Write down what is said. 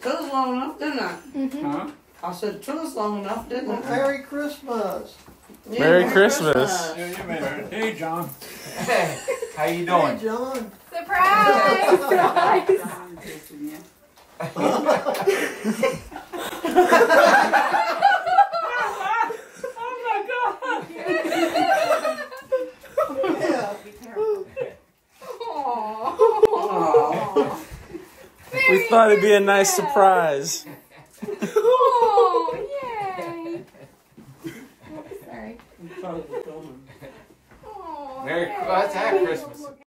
Took long enough, didn't I? Huh? I said, took us long enough, didn't Well, I? Merry Christmas. Yeah, Merry Christmas. Yeah, you made it. Hey, John. Hey, how you Hey, doing? John. Surprise! Surprise! Yeah. Aw. We thought it'd be a nice surprise. Oh, yay! Sorry. I'm sorry for filming. Oh, Merry yay. Christmas.